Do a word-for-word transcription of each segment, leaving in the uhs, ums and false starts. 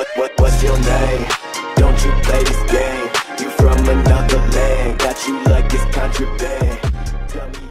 what, what's your name? Don't you play this game? You from another land, got you like it's contraband. Tell me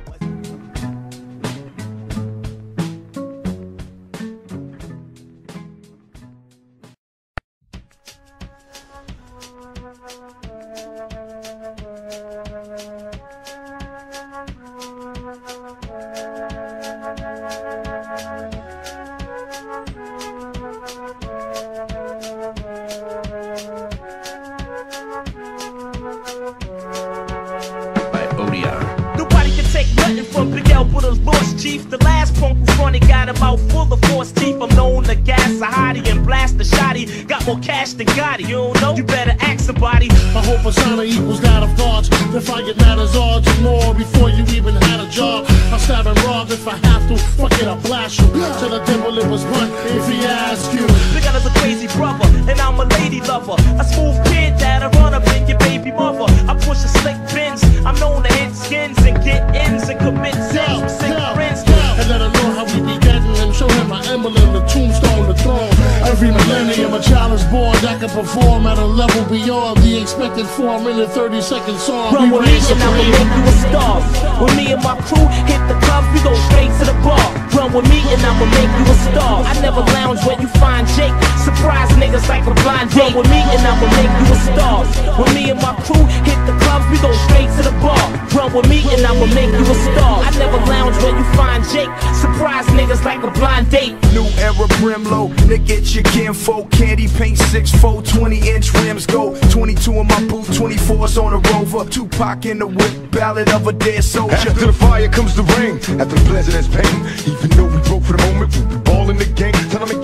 nobody can take nothing from Big L but a lost chief. The last punk who fronted got him out full of force teeth. I'm known to gas a hottie and blast a shotty. Got more cash than Gotti, you don't know? You better ask somebody. I hope persona equals that of thoughts. If I get mad as odds and more before you even had a job, I'll stab and rob if I have to. Fuck it, I'll blast you. Tell the devil it was fun if he asks you. Big L is a crazy brother, and I'm a lady lover. A smooth kid that'll run up in your baby mother. I push a slick Benz. I'm known to hit skins and get ins and commit sins with sick friends. And let him know how we be getting and show him my emblem, the tombstone, the throne. Every millennium a child is born that can perform at a level beyond the expected four minute thirty second song. Run with me and I'ma make you a star. When me and my crew hit the club, we go straight to the bar. Run with me and I'ma make you a star. I never lounge when you find Jake. Surprise niggas like a blind date. Run with me and I'ma make you a star. When me and my crew hit the clubs, we go straight to the bar. Run with me and I'ma make you a star. I never lounge when you find Jake. Surprise niggas like a blind date. New era Brimlow, Nick at your kinfolk. Candy paint six four, twenty inch rims go. twenty-two in my boot, twenty-fours on a Rover. Tupac in the whip, ballad of a dead soldier. After the fire comes the rain, after the pleasant is pain. Even though we broke for the moment, we ball in the game. Tell them